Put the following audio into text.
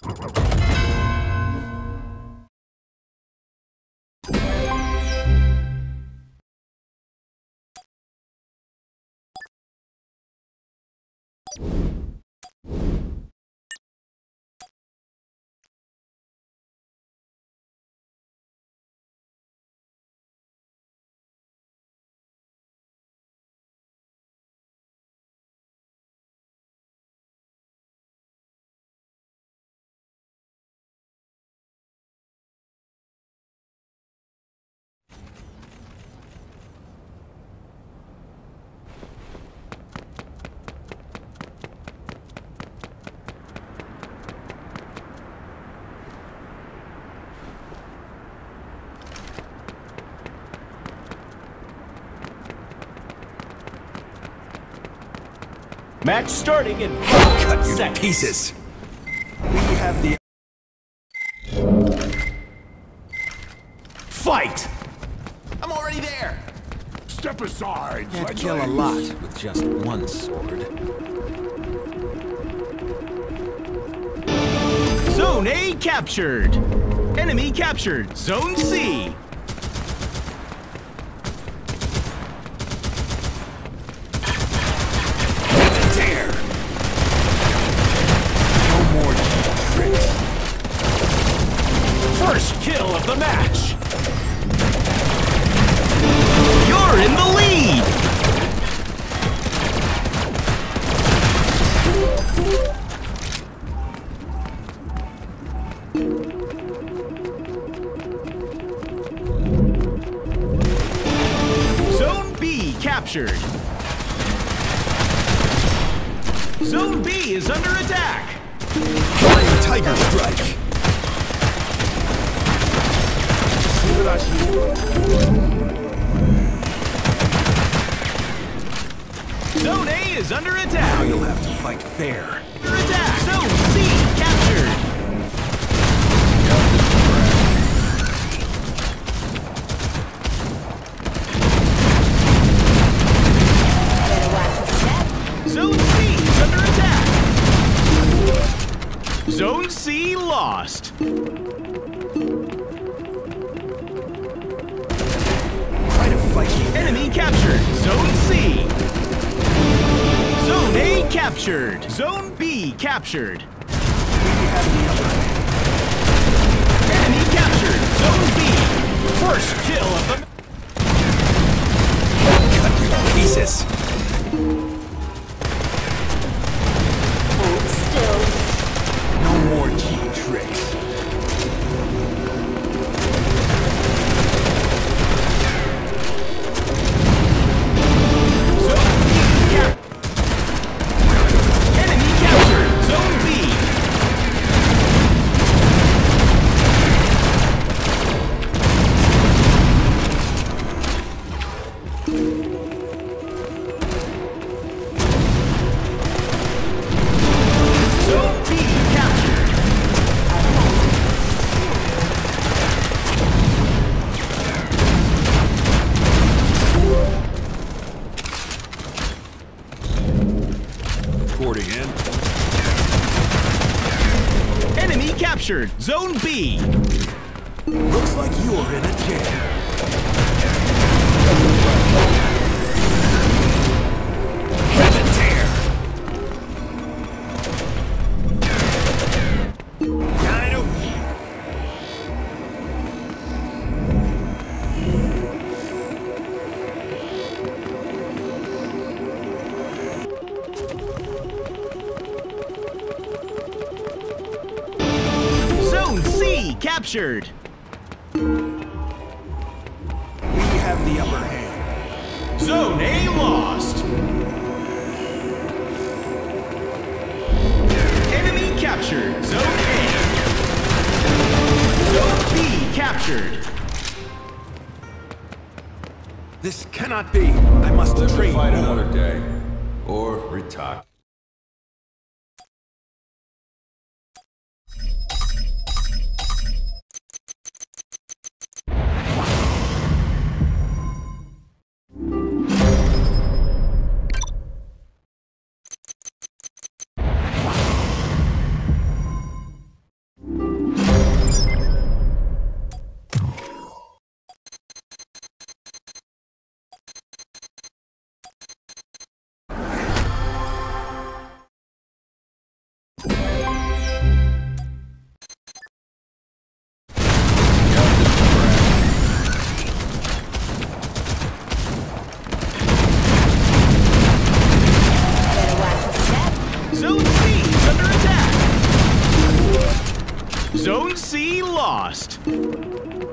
Match starting in 5 seconds. Pieces. We have the fight. I'm already there. Step aside. Can't kill a lot with just one sword. Zone A captured. Enemy captured. Zone C. First kill of the match. You're in the lead. Zone B captured. Zone B is under attack. Flying Tiger Strike. Zone A is under attack. Now you'll have to fight fair. Under attack. Zone C captured. Zone C is under attack. Zone C lost. Enemy captured. Zone C. Zone A captured. Zone B captured. Enemy captured. Zone B. First kill of the... Cut to pieces. Hold still. No more cheap tricks. Enemy captured. Zone B. Looks like you're in a jam. Have a tear. Kind of. Zone C captured. We have the upper hand. Zone A lost. Enemy captured. Zone A. Zone B captured. This cannot be. I must train Fight more. another day. Or retire. Zone C lost.